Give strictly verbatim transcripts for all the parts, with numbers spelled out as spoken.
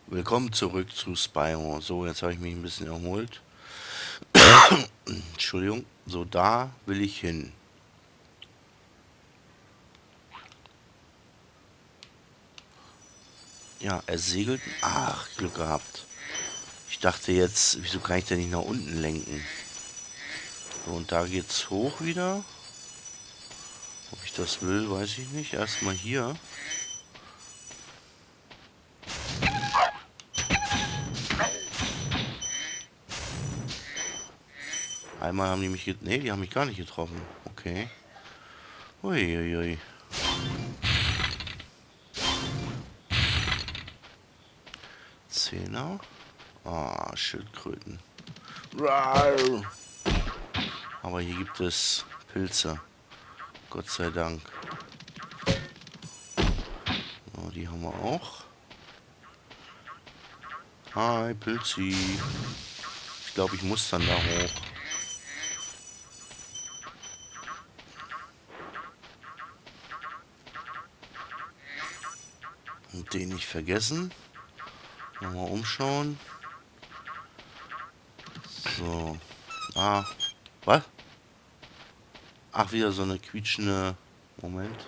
Willkommen zurück zu Spyro. So, jetzt habe ich mich ein bisschen erholt. Entschuldigung. So, da will ich hin. Ja, er segelt. Ach, Glück gehabt. Ich dachte jetzt, wieso kann ich denn nicht nach unten lenken? So, und da geht's hoch wieder. Ob ich das will, weiß ich nicht. Erstmal hier. Einmal haben die mich... Ne, die haben mich gar nicht getroffen. Okay. Uiuiui. Zehner. Ah, Schildkröten. Rar. Aber hier gibt es Pilze. Gott sei Dank. So, die haben wir auch. Hi, Pilzi. Ich glaube, ich muss dann da hoch. Und den nicht vergessen. Nochmal umschauen. So. Ah. Was? Ach, wieder so eine quietschende... Moment.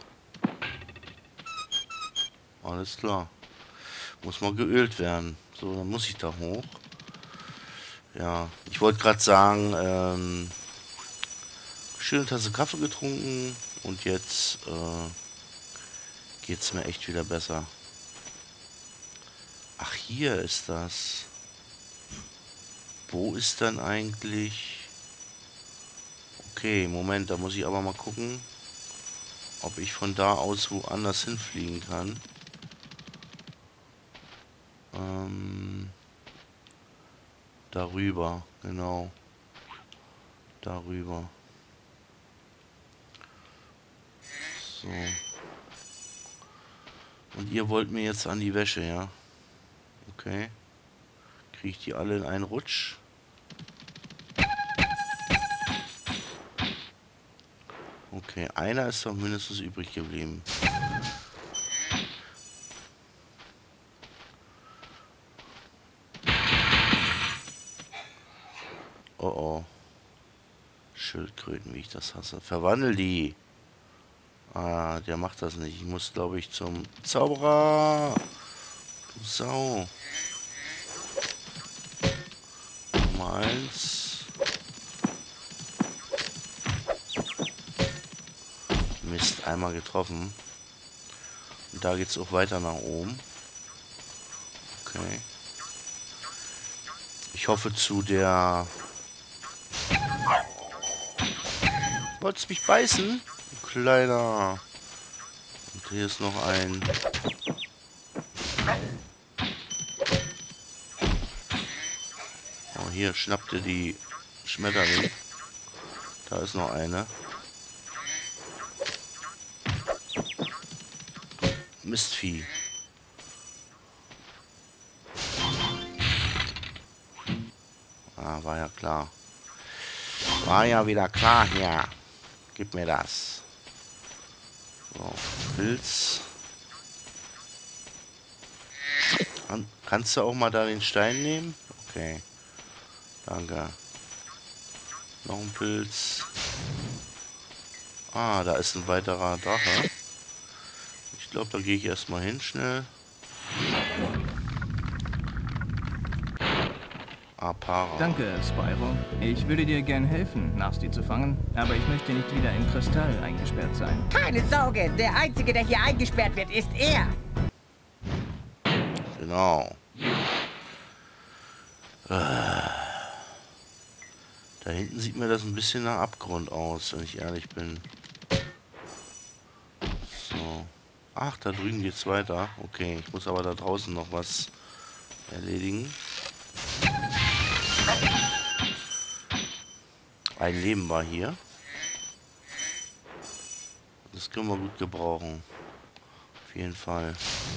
Alles klar. Muss mal geölt werden. So, dann muss ich da hoch. Ja, ich wollte gerade sagen, ähm, schöne Tasse Kaffee getrunken und jetzt äh, geht es mir echt wieder besser. Ach, hier ist das. Wo ist dann eigentlich... Okay, Moment, da muss ich aber mal gucken, ob ich von da aus woanders hinfliegen kann. Ähm, darüber, genau. Darüber. So. Und ihr wollt mir jetzt an die Wäsche, ja? Okay. Kriege ich die alle in einen Rutsch? Okay, einer ist doch mindestens übrig geblieben. Oh oh. Schildkröten, wie ich das hasse. Verwandel die. Ah, der macht das nicht. Ich muss, glaube ich, zum Zauberer. Du Sau. Nummer eins. Mist, einmal getroffen. Und da geht es auch weiter nach oben. Okay. Ich hoffe zu der... Wolltest mich beißen? Du Kleiner. Und hier ist noch ein... Oh, hier schnappt ihr die Schmetterling. Da ist noch eine. Mistvieh. Ah, war ja klar. War ja wieder klar hier. Gib mir das. So, Pilz. Kann, kannst du auch mal da den Stein nehmen? Okay. Danke. Noch ein Pilz. Ah, da ist ein weiterer Drache. Ich glaube, da gehe ich erstmal hin schnell. Apara. Danke, Spyro. Ich würde dir gern helfen, Nasty zu fangen, aber ich möchte nicht wieder im Kristall eingesperrt sein. Keine Sorge, der Einzige, der hier eingesperrt wird, ist er. Genau. Da hinten sieht mir das ein bisschen nach Abgrund aus, wenn ich ehrlich bin. So. Ach, da drüben geht's weiter. Okay, ich muss aber da draußen noch was erledigen. Ein Leben war hier. Das können wir gut gebrauchen. Auf jeden Fall.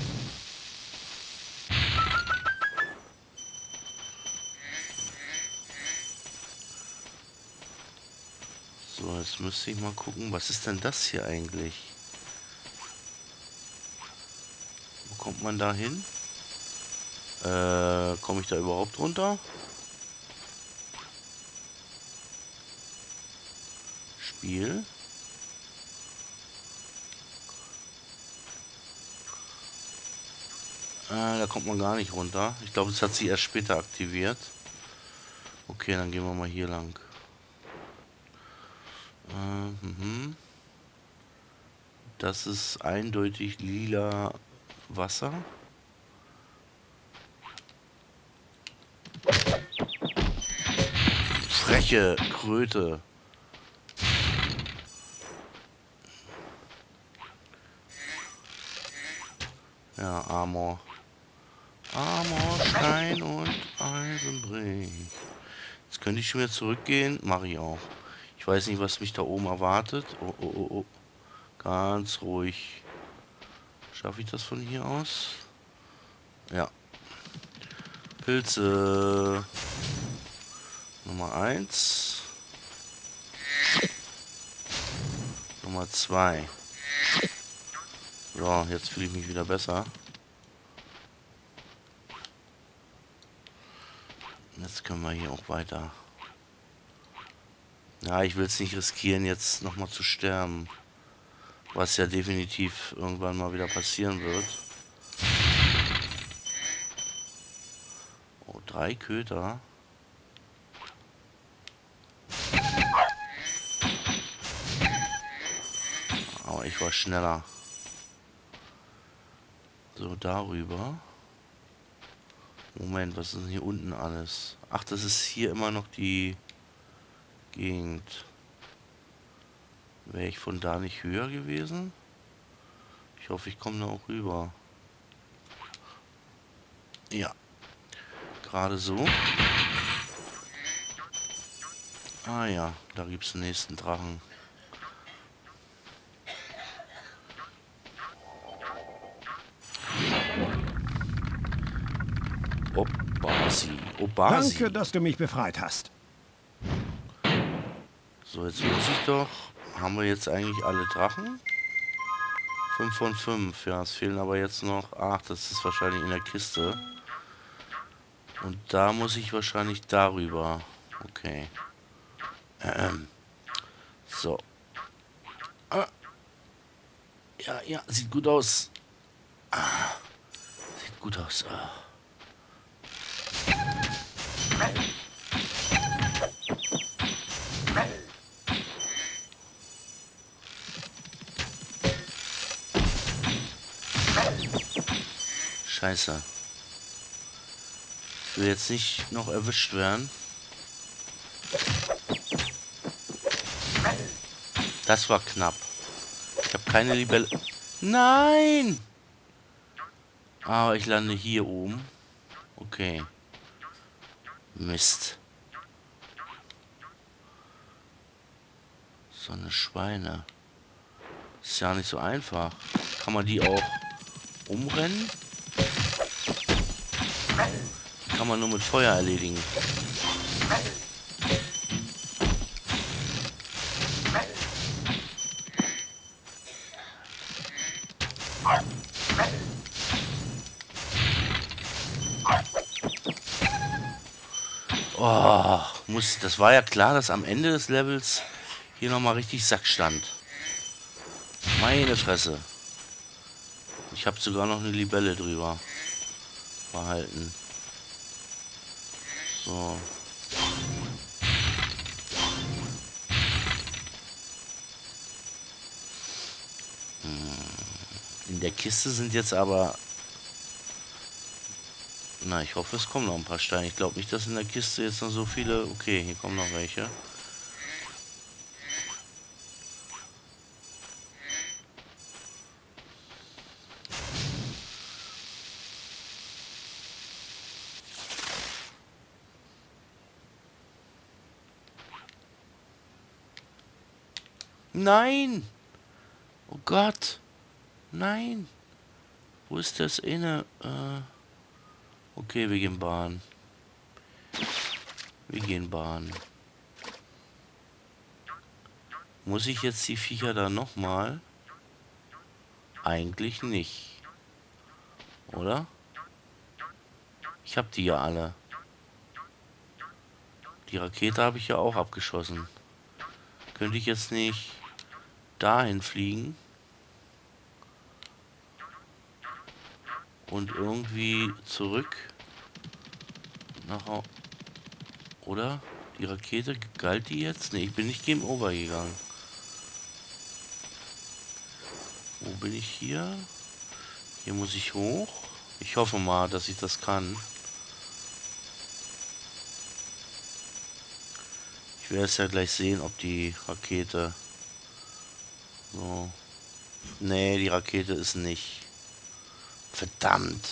So, jetzt müsste ich mal gucken, was ist denn das hier eigentlich? Wo kommt man da hin? Äh, komme ich da überhaupt runter? Spiel. Äh, da kommt man gar nicht runter. Ich glaube, das hat sich erst später aktiviert. Okay, dann gehen wir mal hier lang. Äh, mhm. Das ist eindeutig lila Wasser. Freche Kröte. Ja, Armor. Armor, Stein und Eisenbrich. Jetzt könnte ich schon wieder zurückgehen. Mache ich auch. Ich weiß nicht, was mich da oben erwartet. Oh, oh, oh, oh. Ganz ruhig. Schaffe ich das von hier aus? Ja. Pilze. Nummer eins. Nummer zwei. So, jetzt fühle ich mich wieder besser. Jetzt können wir hier auch weiter. Ja, ich will es nicht riskieren, jetzt nochmal zu sterben. Was ja definitiv irgendwann mal wieder passieren wird. Oh, drei Köter. Aber ich war schneller. So, darüber. Moment, was ist denn hier unten alles? Ach, das ist hier immer noch die Gegend. Wäre ich von da nicht höher gewesen? Ich hoffe, ich komme da auch rüber. Ja. Gerade so. Ah ja, da gibt es den nächsten Drachen. Obasi. Obasi. Danke, dass du mich befreit hast. So, jetzt muss ich doch... Haben wir jetzt eigentlich alle Drachen? fünf von fünf. Ja, es fehlen aber jetzt noch... Ach, das ist wahrscheinlich in der Kiste. Und da muss ich wahrscheinlich darüber. Okay. Ähm. So. Ah. Ja, ja, sieht gut aus. Ah. Sieht gut aus. Ah. Scheiße. Ich will jetzt nicht noch erwischt werden. Das war knapp. Ich habe keine Libelle. Nein! Aber ich lande hier oben. Okay. Mist. So eine Schweine. Ist ja nicht so einfach. Kann man die auch umrennen? Die kann man nur mit Feuer erledigen. Oh, muss, das war ja klar, dass am Ende des Levels hier nochmal richtig Sack stand. Meine Fresse. Ich habe sogar noch eine Libelle drüber behalten. So. In der Kiste sind jetzt aber... Na, ich hoffe, es kommen noch ein paar Steine. Ich glaube nicht, dass in der Kiste jetzt noch so viele... Okay, hier kommen noch welche. Nein! Oh Gott! Nein! Wo ist das inne? Äh okay, wir gehen Bahn. Wir gehen Bahn. Muss ich jetzt die Viecher da nochmal? Eigentlich nicht. Oder? Ich habe die ja alle. Die Rakete habe ich ja auch abgeschossen. Könnte ich jetzt nicht dahin fliegen? Und irgendwie zurück nach Hau- oder? Die Rakete, galt die jetzt? Ne, ich bin nicht Game Over gegangen. Wo bin ich hier? Hier muss ich hoch. Ich hoffe mal, dass ich das kann. Ich werde es ja gleich sehen, ob die Rakete... So. Nee, die Rakete ist nicht. Verdammt.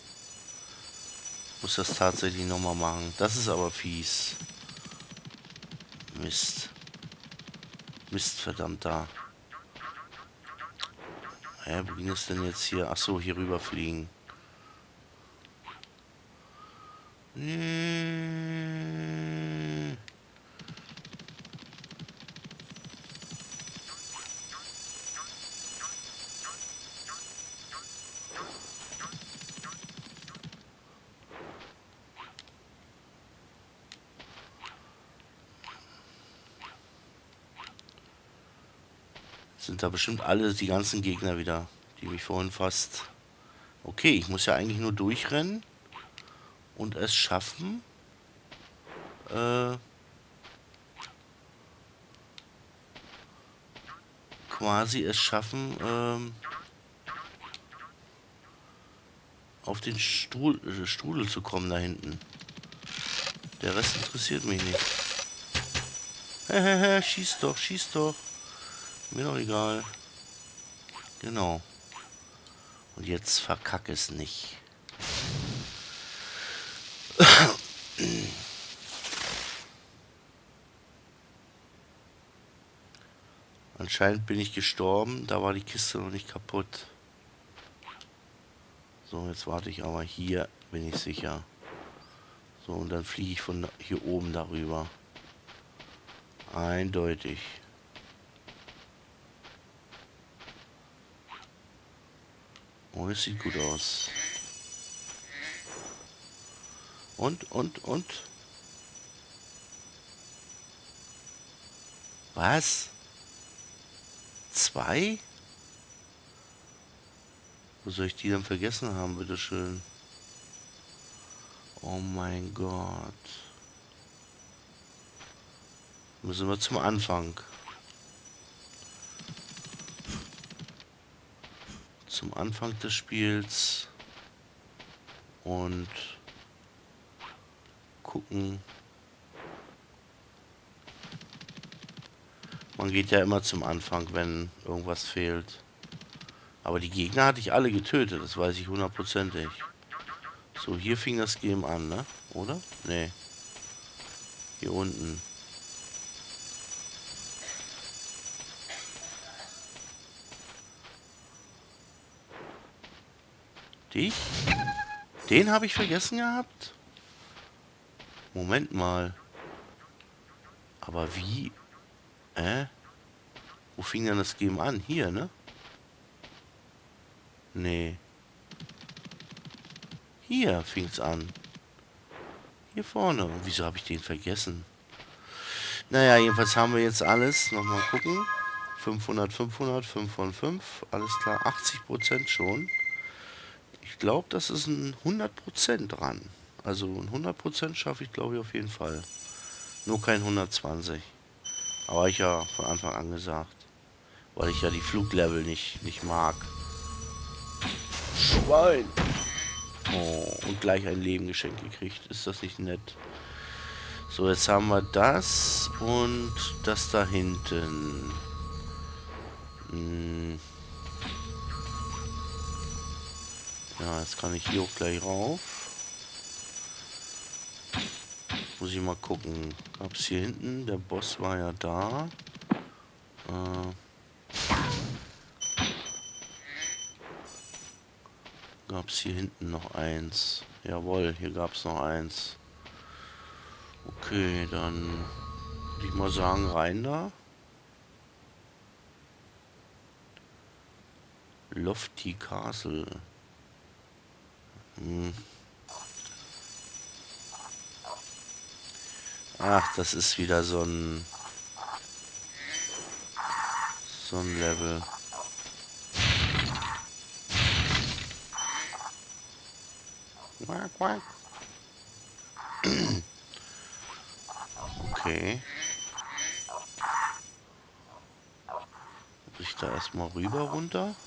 Muss das tatsächlich nochmal machen. Das ist aber fies. Mist. Mist, verdammt da. Hä, wo ging es denn jetzt hier? Achso, hier rüber fliegen. Nee. Sind da bestimmt alle die ganzen Gegner wieder, die mich vorhin fast... Okay, ich muss ja eigentlich nur durchrennen und es schaffen, äh, quasi es schaffen, ähm, auf den Stuhl, äh, Strudel zu kommen da hinten. Der Rest interessiert mich nicht. Hehehe, schieß doch, schieß doch. Mir doch egal. Genau. Und jetzt verkack es nicht. Anscheinend bin ich gestorben. Da war die Kiste noch nicht kaputt. So, jetzt warte ich aber. Hier bin ich sicher. So, und dann fliege ich von hier oben darüber. Eindeutig. Oh, es sieht gut aus. Und, und, und? Was? Zwei? Wo soll ich die denn vergessen haben, bitteschön? Oh mein Gott. Müssen wir zum Anfang. Zum Anfang des Spiels. Und gucken. Man geht ja immer zum Anfang, wenn irgendwas fehlt. Aber die Gegner hatte ich alle getötet, das weiß ich hundertprozentig. So, hier fing das Game an, ne? Oder? Nee. Hier unten. Dich? Den habe ich vergessen gehabt? Moment mal. Aber wie? Äh? Wo fing denn das Game an? Hier, ne? Nee. Hier fing's an. Hier vorne. Und wieso habe ich den vergessen? Naja, jedenfalls haben wir jetzt alles. Nochmal gucken. fünfhundert, fünfhundert, fünf von fünf. Alles klar. achtzig Prozent schon. Ich glaube, das ist ein hundert Prozent dran. Also ein hundert Prozent schaffe ich, glaube ich, auf jeden Fall. Nur kein hundertzwanzig. Aber ich ja von Anfang an gesagt. Weil ich ja die Fluglevel nicht, nicht mag. Schwein! Oh, und gleich ein Leben geschenkt gekriegt. Ist das nicht nett? So, jetzt haben wir das und das da hinten. Hm. Ja, jetzt kann ich hier auch gleich rauf. Muss ich mal gucken. Gab es hier hinten? Der Boss war ja da. Äh. Gab es hier hinten noch eins? Jawohl, hier gab es noch eins. Okay, dann würde ich mal sagen, rein da. Lofty Castle. Hm. Ach, das ist wieder so ein... So ein Level. Quack, quack. Okay. Muss ich da erstmal rüber runter?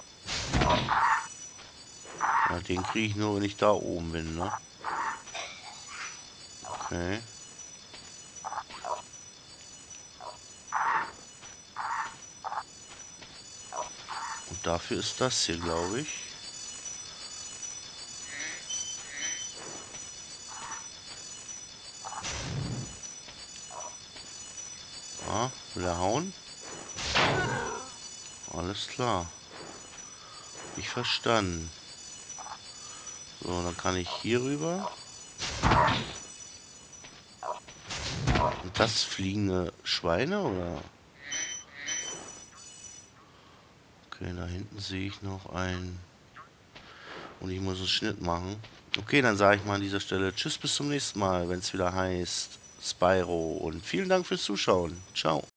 Ja, den kriege ich nur, wenn ich da oben bin, ne? Okay. Und dafür ist das hier, glaube ich. Ah, will er hauen? Alles klar. Ich verstanden. So, dann kann ich hier rüber. Und das fliegende Schweine, oder? Okay, da hinten sehe ich noch ein... Und ich muss einen Schnitt machen. Okay, dann sage ich mal an dieser Stelle tschüss, bis zum nächsten Mal, wenn es wieder heißt Spyro. Und vielen Dank fürs Zuschauen. Ciao.